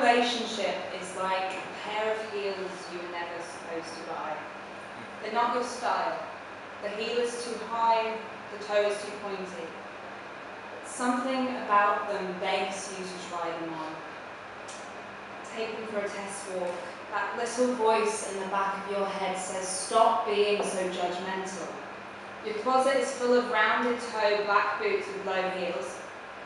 relationship is like a pair of heels you were never supposed to buy. They're not your style. The heel is too high, the toe is too pointy. Something about them begs you to try them on. Take them for a test walk. That little voice in the back of your head says, stop being so judgmental. Your closet is full of rounded toe black boots with low heels.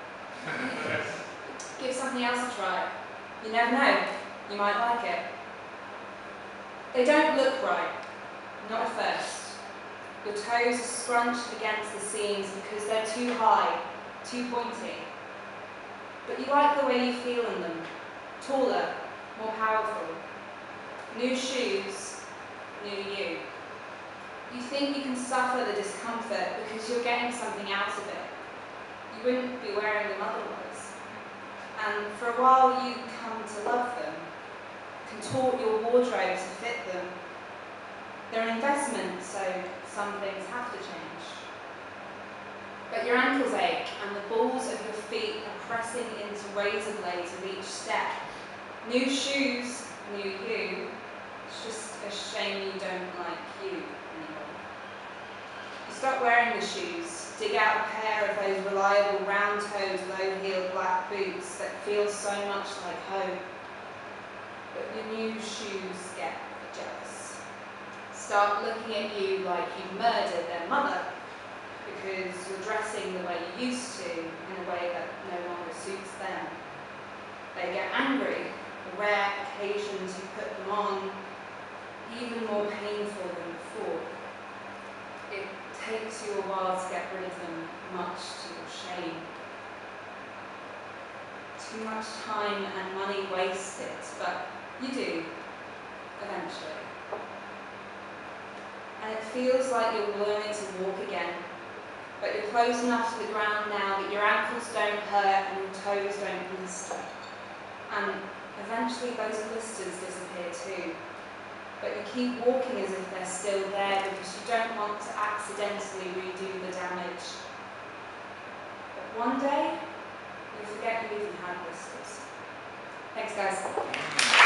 Give something else a try. You never know, you might like it. They don't look right, not at first. Your toes are scrunched against the seams because they're too high, too pointy. But you like the way you feel in them, taller, more powerful. New shoes, new you. You think you can suffer the discomfort because you're getting something out of it. You wouldn't be wearing them otherwise. And for a while you come to love them, contort your wardrobe to fit them. They're an investment, so some things have to change. But your ankles ache and the balls of your feet are pressing into razor blades with each step. New shoes, new you. It's just a shame you don't like you anymore. You stop wearing the shoes, dig out a pair of those reliable round-toed, low-heeled black boots that feel so much like home. But your new shoes get jealous. Start looking at you like you murdered their mother because you're dressing the way you used to in a way that no longer suits them. They get angry. The rare occasions you put them on, even more painful than before. It takes you a while to get rid of them, much to your shame. Too much time and money wasted, but you do, eventually. And it feels like you're learning to walk again, but you're close enough to the ground now that your ankles don't hurt and your toes don't blister. And eventually those blisters disappear too. But you keep walking as if they're still there because you don't want to accidentally redo the damage. But one day, you'll forget you even had blisters. Thanks, guys.